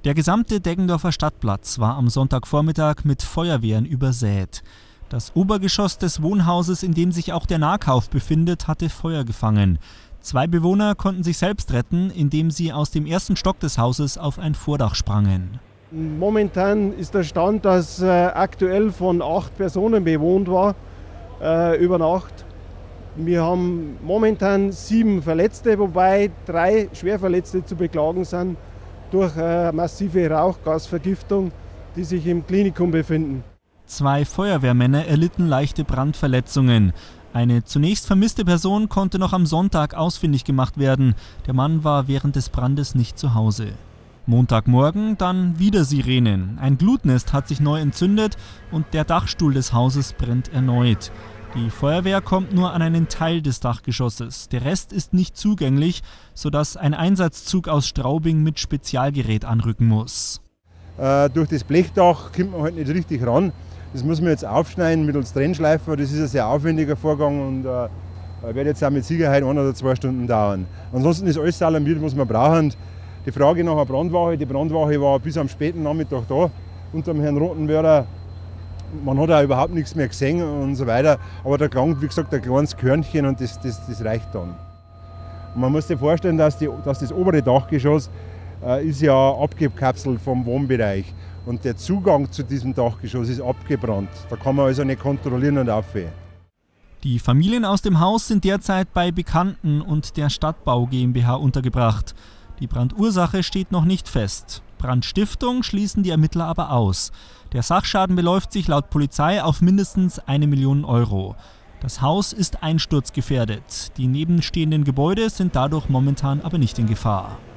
Der gesamte Deggendorfer Stadtplatz war am Sonntagvormittag mit Feuerwehren übersät. Das Obergeschoss des Wohnhauses, in dem sich auch der Nahkauf befindet, hatte Feuer gefangen. 2 Bewohner konnten sich selbst retten, indem sie aus dem ersten Stock des Hauses auf ein Vordach sprangen. Momentan ist der Stand, dass aktuell von 8 Personen bewohnt war über Nacht. Wir haben momentan 7 Verletzte, wobei 3 Schwerverletzte zu beklagen sind durch massive Rauchgasvergiftung, die sich im Klinikum befinden. 2 Feuerwehrmänner erlitten leichte Brandverletzungen. Eine zunächst vermisste Person konnte noch am Sonntag ausfindig gemacht werden. Der Mann war während des Brandes nicht zu Hause. Montagmorgen dann wieder Sirenen. Ein Glutnest hat sich neu entzündet und der Dachstuhl des Hauses brennt erneut. Die Feuerwehr kommt nur an einen Teil des Dachgeschosses. Der Rest ist nicht zugänglich, sodass ein Einsatzzug aus Straubing mit Spezialgerät anrücken muss. Durch das Blechdach kommt man halt nicht richtig ran. Das muss man jetzt aufschneiden mittels Trennschleifer. Das ist ein sehr aufwendiger Vorgang und wird jetzt auch mit Sicherheit 1 oder 2 Stunden dauern. Ansonsten ist alles alarmiert, was wir brauchen. Die Frage nach der Brandwache. Die Brandwache war bis am späten Nachmittag da, unter dem Herrn Rotenwörder. Man hat auch überhaupt nichts mehr gesehen und so weiter. Aber da klang, wie gesagt, ein kleines Körnchen und das reicht dann. Und man muss sich vorstellen, dass das obere Dachgeschoss ist ja abgekapselt vom Wohnbereich. Und der Zugang zu diesem Dachgeschoss ist abgebrannt. Da kann man also nicht kontrollieren und aufhören. Die Familien aus dem Haus sind derzeit bei Bekannten und der Stadtbau GmbH untergebracht. Die Brandursache steht noch nicht fest. Brandstiftung schließen die Ermittler aber aus. Der Sachschaden beläuft sich laut Polizei auf mindestens 1 Million Euro. Das Haus ist einsturzgefährdet. Die nebenstehenden Gebäude sind dadurch momentan aber nicht in Gefahr.